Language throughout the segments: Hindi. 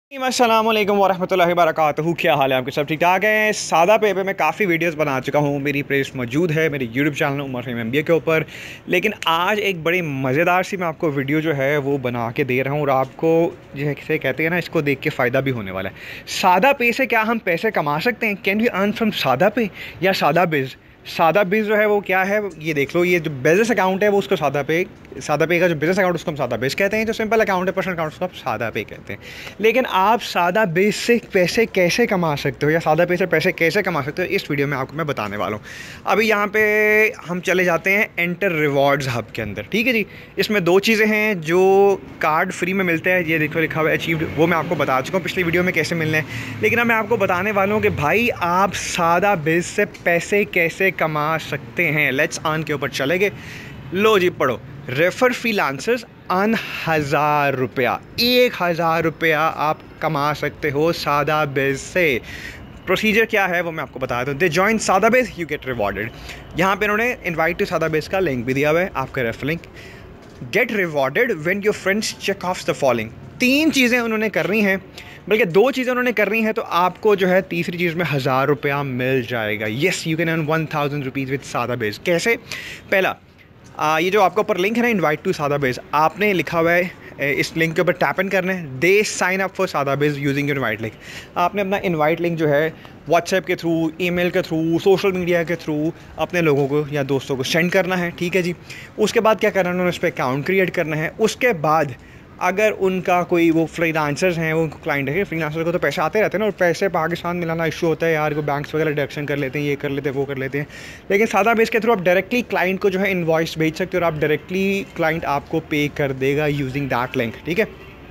अस्सलामुअलैकुम वरहमतुल्लाहि वबरकातुहू। क्या हाल है आपके? सब ठीक ठाक हैं। सादा पे मैं काफ़ी वीडियोस बना चुका हूँ, मेरी प्लेलिस्ट मौजूद है मेरे YouTube channel Umar Faheem MBA के ऊपर। लेकिन आज एक बड़ी मज़ेदार सी मैं आपको वीडियो जो है वो बना के दे रहा हूँ और आपको जैसे कहते हैं ना, इसको देख के फ़ायदा भी होने वाला है। सादा पे से क्या हम पैसे कमा सकते हैं? कैन वी अर्न फ्रॉम सादा पे या सादा बिज़? सादा बिज़ जो है वो क्या है, ये देख लो। ये जो बिज़नेस अकाउंट है वो उसको सादा पे का जो बिज़नेस अकाउंट उसको हम सादा बिज़ कहते हैं। जो सिंपल अकाउंट है, पर्सनल अकाउंट, उसको आप सादा पे कहते हैं। लेकिन आप सादा बिज़ से पैसे कैसे कमा सकते हो या सादा पे से पैसे कैसे कमा सकते हो, इस वीडियो में आपको मैं बताने वाला हूँ। अभी यहाँ पे हम चले जाते हैं एंटर रिवॉर्ड्स हब के अंदर। ठीक है जी। इसमें दो चीज़ें हैं जो कार्ड फ्री में मिलते हैं। ये देखो लिखा हुआ है अचीव्ड, वो मैं आपको बता चुका हूँ पिछली वीडियो में कैसे मिलने हैं। लेकिन अब मैं आपको बताने वाला हूँ कि भाई आप सादा बिज़ से पैसे कैसे कमा सकते हैं। लेट्स अर्न के ऊपर चलेंगे। लो जी, पढ़ो। रेफर फ्रीलांसर्स अर्न 1000 रुपया, 1000 रुपया आप कमा सकते हो सादा बिज़ से। प्रोसीजर क्या है वो मैं आपको बता दूँ। दे जॉइन सादा बिज़, यू गेट रिवॉर्डेड। यहाँ पे उन्होंने इनवाइट टू सादा बिज़ का लिंक भी दिया हुआ है, आपका refer link. Get rewarded when your friends check off the following. 3 चीज़ें उन्होंने करनी है, बल्कि 2 चीज़ें उन्होंने करनी है, तो आपको जो है तीसरी चीज़ में 1000 रुपया मिल जाएगा। Yes, you can earn 1000 rupees with Sada biz. कैसे? पहला, ये जो आपका ऊपर लिंक है ना, इनवाइट टू सादा बेस, आपने लिखा हुआ है इस लिंक के ऊपर टैप इन करना है। They sign up for Sada biz using invite link. आपने अपना इनवाइट लिंक जो है व्हाट्सएप के थ्रू, ईमेल के थ्रू, सोशल मीडिया के थ्रू अपने लोगों को या दोस्तों को सेंड करना है। ठीक है जी। उसके बाद क्या करना है, उन्होंने उस पर अकाउंट क्रिएट करना है। उसके बाद अगर उनका कोई वो फ्रीलांसर्स हैं, वो क्लाइंट है, फ्रीलांसर को तो पैसे आते रहते हैं ना, और पैसे पाकिस्तान मिलाना इशू होता है यार, को बैंक्स वगैरह डिडक्शन कर लेते हैं, ये कर लेते हैं, वो कर लेते हैं। लेकिन सादा बेस के थ्रू आप डायरेक्टली क्लाइंट को जो है इनवॉइस भेज सकते हो और आप डायरेक्टली क्लाइंट आपको पे कर देगा यूजिंग दैट लिंक। ठीक है।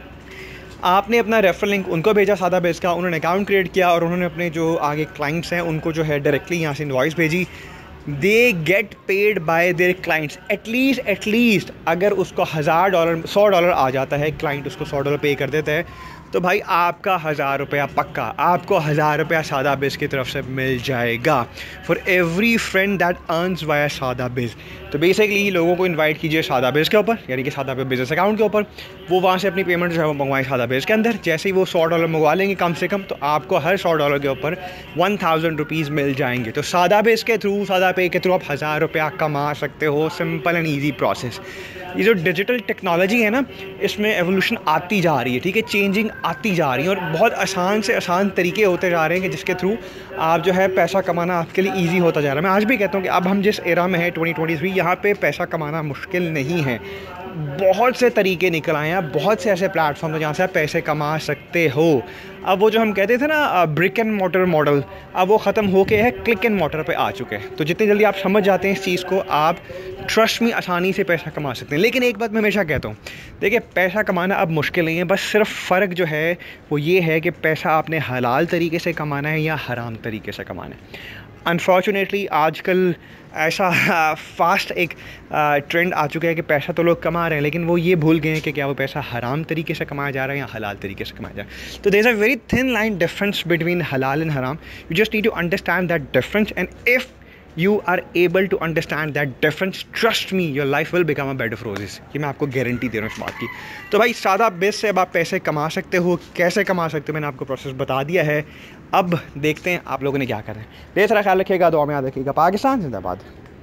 आपने अपना रेफर लिंक उनको भेजा सादा बेस का, उन्होंने अकाउंट क्रिएट किया और उन्होंने अपने जो आगे क्लाइंट्स हैं उनको जो है डायरेक्टली यहाँ से इनवॉइस भेजी। They get paid by their clients. At least अगर उसको $100 आ जाता है, क्लाइंट उसको $100 पे कर देता है, तो भाई आपका 1000 रुपया पक्का, आपको 1000 रुपया सादा बिज़ की तरफ से मिल जाएगा for every friend that earns via Sada biz. तो बेसिकली लोगों को इनवाइट कीजिए सादा बिज़ के ऊपर, यानी कि सादा बिज़नेस अकाउंट के ऊपर। वो वहाँ से अपनी पेमेंट जो है वो मंगवाएं सादा बिज़ के अंदर। जैसे ही वो $100 मंगवा लेंगे कम से कम, तो आपको हर $100 के ऊपर 1000 रुपीज़ मिल जाएंगे। तो सादा बिज़ के थ्रू, सादा पे के थ्रू आप 1000 रुपया कमा सकते हो। Simple and easy process. ये जो डिजिटल टेक्नोलॉजी है ना, इसमें एवोल्यूशन आती जा रही है। ठीक है। चेंजिंग आती जा रही है और बहुत आसान से आसान तरीके होते जा रहे हैं कि जिसके थ्रू आप जो है पैसा कमाना आपके लिए इजी होता जा रहा है। मैं आज भी कहता हूँ कि अब हम जिस एरा में है 2023, यहाँ पे पैसा कमाना मुश्किल नहीं है। बहुत से तरीके निकल आए हैं, बहुत से ऐसे प्लेटफॉर्म हैं जहाँ से आप पैसे कमा सकते हो। अब वो जो हम कहते थे ना ब्रिक एंड मोटर मॉडल, अब वो ख़त्म होके है क्लिक एंड मोटर पे आ चुके हैं। तो जितनी जल्दी आप समझ जाते हैं इस चीज़ को, आप ट्रस्ट में आसानी से पैसा कमा सकते हैं। लेकिन एक बात मैं हमेशा कहता हूँ, देखिए पैसा कमाना अब मुश्किल नहीं है, बस सिर्फ फ़र्क जो है वो ये है कि पैसा आपने हलाल तरीके से कमाना है या हराम तरीके से कमाना है। अनफॉर्चुनेटली आजकल ऐसा फास्ट एक ट्रेंड आ चुका है कि पैसा तो लोग कमा रहे हैं, लेकिन वो ये भूल गए हैं कि क्या वो पैसा हराम तरीके से कमाया जा रहा है या हलाल तरीके से कमाया जा रहा है। तो there is a very thin line difference between halal and haram. You just need to understand that difference, and if you are able to understand that difference, trust me, your life will become a bed of roses। ये मैं आपको गारंटी दे रहा हूँ इस बात की। तो भाई सादा बेस से अब आप पैसे कमा सकते हो। कैसे कमा सकते हो मैंने आपको प्रोसेस बता दिया है। अब देखते हैं आप लोगों ने क्या करना है। ढेर सारा ख्याल रखिएगा, दुआ में याद रखिएगा। पाकिस्तान जिंदाबाद।